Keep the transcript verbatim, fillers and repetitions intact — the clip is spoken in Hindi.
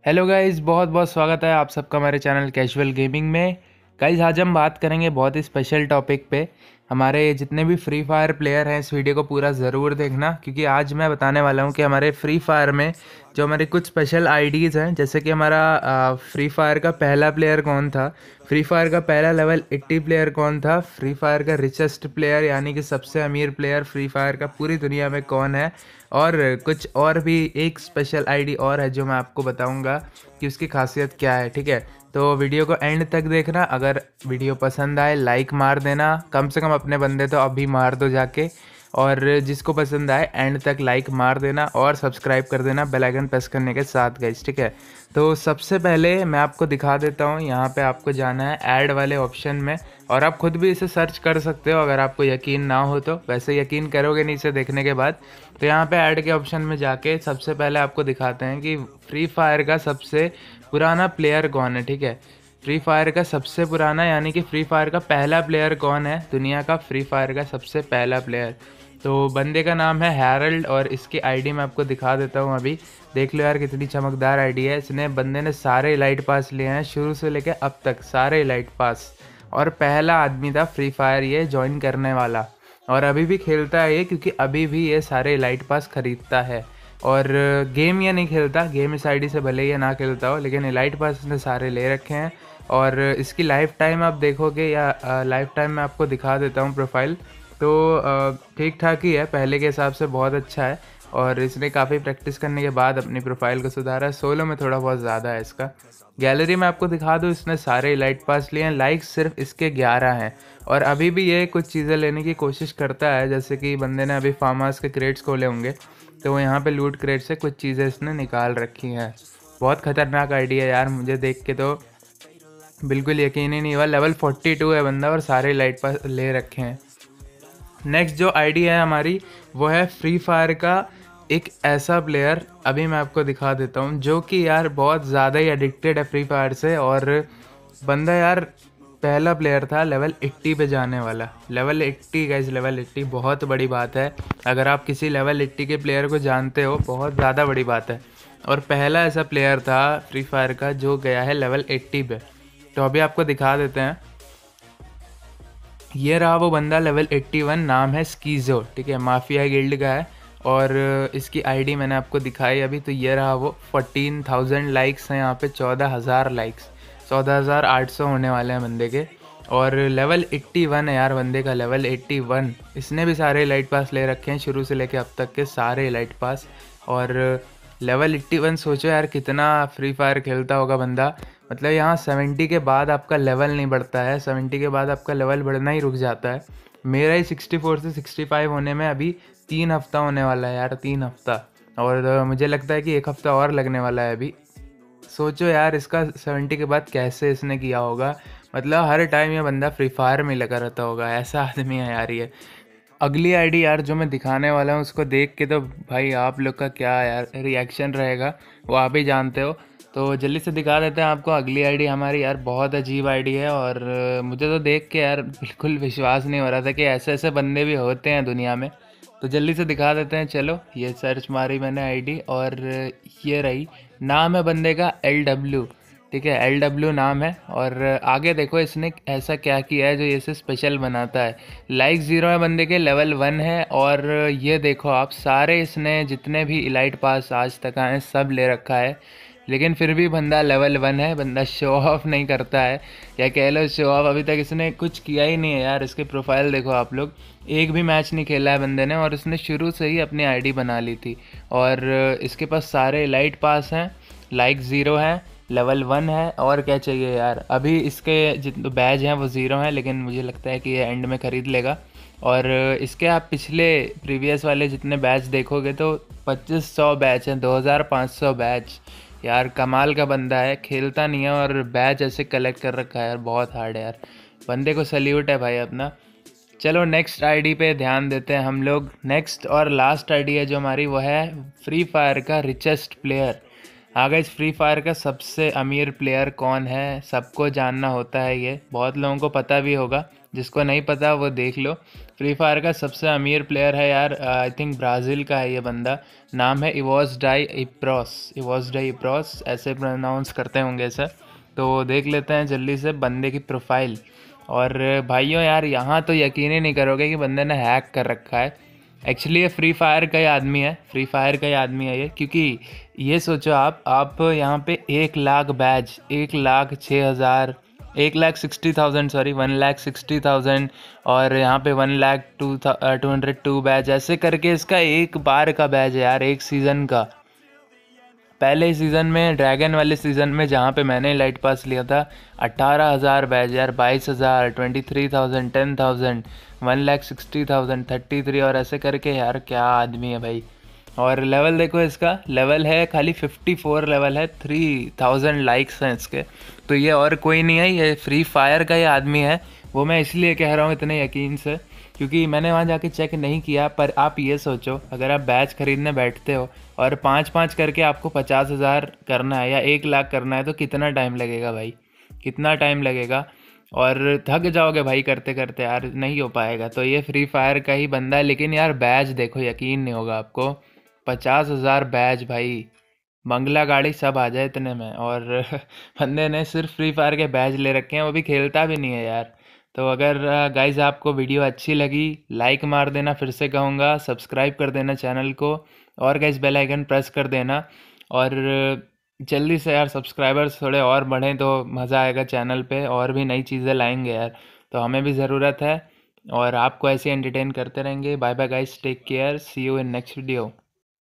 हेलो गाइस, बहुत बहुत स्वागत है आप सबका हमारे चैनल कैजुअल गेमिंग में। गाइस, आज हम बात करेंगे बहुत ही स्पेशल टॉपिक पे। हमारे जितने भी फ्री फायर प्लेयर हैं, इस वीडियो को पूरा ज़रूर देखना, क्योंकि आज मैं बताने वाला हूँ कि हमारे फ्री फायर में जो हमारे कुछ स्पेशल आईडीज़ हैं। जैसे कि हमारा फ्री फायर का पहला प्लेयर कौन था, फ्री फायर का पहला लेवल एट्टी प्लेयर कौन था, फ्री फायर का रिचेस्ट प्लेयर यानी कि सबसे अमीर प्लेयर फ्री फायर का पूरी दुनिया में कौन है, और कुछ और भी एक स्पेशल आईडी और है जो मैं आपको बताऊंगा कि उसकी खासियत क्या है। ठीक है, तो वीडियो को एंड तक देखना। अगर वीडियो पसंद आए लाइक मार देना, कम से कम अपने बंदे तो अभी मार दो जाके। और जिसको पसंद आए एंड तक लाइक मार देना और सब्सक्राइब कर देना बेल आइकन प्रेस करने के साथ गाइस। ठीक है, तो सबसे पहले मैं आपको दिखा देता हूँ। यहाँ पे आपको जाना है ऐड वाले ऑप्शन में, और आप खुद भी इसे सर्च कर सकते हो अगर आपको यकीन ना हो तो। वैसे यकीन करोगे नहीं इसे देखने के बाद। तो यहाँ पे ऐड के ऑप्शन में जाके सबसे पहले आपको दिखाते हैं कि फ्री फायर का सबसे पुराना प्लेयर कौन है। ठीक है, फ्री फायर का सबसे पुराना यानी कि फ्री फायर का पहला प्लेयर कौन है, दुनिया का फ्री फायर का सबसे पहला प्लेयर। तो बंदे का नाम है हैरल्ड, और इसकी आईडी मैं आपको दिखा देता हूँ। अभी देख लो यार, कितनी चमकदार आईडी है। इसने बंदे ने सारे इलाइट पास लिए हैं शुरू से लेकर अब तक, सारे इलाइट पास। और पहला आदमी था फ्री फायर ये ज्वाइन करने वाला, और अभी भी खेलता है ये, क्योंकि अभी भी ये सारे इलाइट पास खरीदता है। और गेम ये नहीं खेलता, गेम इस आईडी से भले ये ना खेलता हो, लेकिन इलाइट पास इसने सारे ले रखे हैं। और इसकी लाइफ टाइम आप देखोगे, या लाइफ टाइम मैं आपको दिखा देता हूँ प्रोफाइल, तो ठीक ठाक ही है, पहले के हिसाब से बहुत अच्छा है। और इसने काफ़ी प्रैक्टिस करने के बाद अपनी प्रोफाइल को सुधारा है। सोलो में थोड़ा बहुत ज़्यादा है इसका। गैलरी में आपको दिखा दूँ, इसने सारे इलाइट पास लिए हैं, लाइक्स सिर्फ इसके ग्यारह हैं। और अभी भी ये कुछ चीज़ें लेने की कोशिश करता है, जैसे कि बंदे ने अभी फार्म हाउस के क्रेट्स खोले होंगे, तो वो यहाँ पे लूट क्रेट से कुछ चीज़ें इसने निकाल रखी हैं। बहुत ख़तरनाक आइडिया है यार, मुझे देख के तो बिल्कुल यकीन ही नहीं हुआ। लेवल फोर्टी टू है बंदा और सारे लाइट पास ले रखे हैं। नेक्स्ट जो आईडी है हमारी, वो है फ्री फायर का एक ऐसा प्लेयर, अभी मैं आपको दिखा देता हूँ, जो कि यार बहुत ज़्यादा ही एडिक्टेड है फ्री फायर से। और बंदा यार पहला प्लेयर था लेवल एट्टी पे जाने वाला। Level eighty guys, level eighty बहुत बड़ी बात है। अगर आप किसी लेवल एट्टी के प्लेयर को जानते हो, बहुत ज़्यादा बड़ी बात है। और पहला ऐसा प्लेयर था फ्री फायर का जो गया है लेवल एट्टी पे। तो अभी आपको दिखा देते हैं, ये रहा वो बंदा लेवल इक्यासी, नाम है स्कीजो। ठीक है, माफिया गिल्ड का है। और इसकी आईडी मैंने आपको दिखाई अभी, तो ये रहा वो। फोर्टीन थाउजेंड लाइक्स हैं यहाँ पे, चौदह हज़ार लाइक्स, चौदह हज़ार आठ सौ होने वाले हैं बंदे के। और लेवल इक्यासी है यार बंदे का, लेवल इक्यासी। इसने भी सारे लाइट पास ले रखे हैं शुरू से लेके अब तक के सारे लाइट पास। और लेवल इक्यासी सोचो यार कितना फ्री फायर खेलता होगा बंदा। मतलब यहाँ सेवेंटी के बाद आपका लेवल नहीं बढ़ता है, सेवेंटी के बाद आपका लेवल बढ़ना ही रुक जाता है। मेरा ही सिक्सटी फोर से सिक्सटी फाइव होने में अभी तीन हफ्ता होने वाला है यार, तीन हफ्ता। और मुझे लगता है कि एक हफ्ता और लगने वाला है अभी। सोचो यार इसका सेवेंटी के बाद कैसे इसने किया होगा। मतलब हर टाइम ये बंदा फ्री फायर में लगा रहता होगा, ऐसा आदमी है यार ये। अगली आईडी यार जो मैं दिखाने वाला हूँ, उसको देख के तो भाई आप लोग का क्या यार रिएक्शन रहेगा, वो आप ही जानते हो। तो जल्दी से दिखा देते हैं आपको अगली आईडी हमारी। यार बहुत अजीब आईडी है, और मुझे तो देख के यार बिल्कुल विश्वास नहीं हो रहा था कि ऐसे ऐसे बंदे भी होते हैं दुनिया में। तो जल्दी से दिखा देते हैं। चलो, ये सर्च मारी मैंने आईडी, और ये रही। नाम है बंदे का एल डब्ल्यू। ठीक है, एल डब्ल्यू नाम है। और आगे देखो इसने ऐसा क्या किया है जो इसे स्पेशल बनाता है। लाइक ज़ीरो है बंदे के, लेवल वन है। और ये देखो आप, सारे इसने जितने भी इलाइट पास आज तक आए सब ले रखा है, लेकिन फिर भी बंदा लेवल वन है। बंदा शो ऑफ नहीं करता है, या कह लो शो ऑफ अभी तक इसने कुछ किया ही नहीं है यार। इसके प्रोफाइल देखो आप लोग, एक भी मैच नहीं खेला है बंदे ने, और इसने शुरू से ही अपनी आईडी बना ली थी। और इसके पास सारे इलाइट पास हैं, लाइक ज़ीरो है, लेवल वन है, और क्या चाहिए यार। अभी इसके जितने बैज हैं वो ज़ीरो हैं, लेकिन मुझे लगता है कि ये एंड में ख़रीद लेगा। और इसके आप पिछले प्रीवियस वाले जितने बैच देखोगे तो पच्चीस सौ बैच हैं, दो हज़ार पाँच सौ बैच। यार कमाल का बंदा है, खेलता नहीं है और बैच ऐसे कलेक्ट कर रखा है यार, बहुत हार्ड है यार। बंदे को सल्यूट है भाई अपना। चलो नेक्स्ट आईडी पे ध्यान देते हैं हम लोग। नेक्स्ट और लास्ट आईडी है जो हमारी, वो है फ्री फायर का रिचेस्ट प्लेयर। आगे इस फ्री फायर का सबसे अमीर प्लेयर कौन है, सबको जानना होता है, ये बहुत लोगों को पता भी होगा। जिसको नहीं पता वो देख लो। फ्री फायर का सबसे अमीर प्लेयर है यार, आई थिंक ब्राज़ील का है ये बंदा। नाम है इवोस डाई इप्रोस, इवोस डाई इप्रोस ऐसे प्रोनाउंस करते होंगे सर। तो देख लेते हैं जल्दी से बंदे की प्रोफाइल। और भाइयों यार यहाँ तो यकीन ही नहीं करोगे कि बंदे ने हैक कर रखा है। एक्चुअली ये फ्री फायर का ही आदमी है, फ्री फायर का ही आदमी है ये। क्योंकि ये सोचो आप आप यहाँ पे एक लाख बैज, एक लाख छः हज़ार, एक lakh sixty thousand sorry one lakh sixty thousand और यहाँ पे one lakh two two hundred two badge, ऐसे करके इसका एक बार का बैज है यार, एक सीज़न का। पहले सीज़न में, ड्रैगन वाले सीज़न में जहाँ पे मैंने लाइट पास लिया था, अट्ठारह हज़ार बैज यार, बाईस हज़ार, twenty three thousand, ten thousand, one lakh sixty thousand, thirty three, और ऐसे करके यार क्या आदमी है भाई। और लेवल देखो इसका, लेवल है खाली फिफ्टी फोर लेवल है, थ्री थाउजेंड लाइक्स हैं इसके। तो ये और कोई नहीं है, ये फ्री फायर का ही आदमी है। वो मैं इसलिए कह रहा हूँ इतने यकीन से क्योंकि मैंने वहाँ जाके चेक नहीं किया। पर आप ये सोचो, अगर आप बैच खरीदने बैठते हो और पाँच पाँच करके आपको पचास हज़ार करना है या एक लाख करना है, तो कितना टाइम लगेगा भाई, कितना टाइम लगेगा। और थक जाओगे भाई करते करते यार, नहीं हो पाएगा। तो ये फ्री फायर का ही बंदा है। लेकिन यार बैच देखो, यकीन नहीं होगा आपको, पचास हज़ार बैच भाई, बंगला गाड़ी सब आ जाए इतने में। और बंदे ने सिर्फ फ्री फायर के बैच ले रखे हैं, वो भी खेलता भी नहीं है यार। तो अगर गाइज आपको वीडियो अच्छी लगी, लाइक मार देना, फिर से कहूँगा सब्सक्राइब कर देना चैनल को, और गाइज बेल आइकन प्रेस कर देना। और जल्दी से यार सब्सक्राइबर्स थोड़े और बढ़ें तो मज़ा आएगा चैनल पे, और भी नई चीज़ें लाएंगे यार, तो हमें भी ज़रूरत है। और आपको ऐसे एंटरटेन करते रहेंगे। Bye bye guys, take care, see you in next video.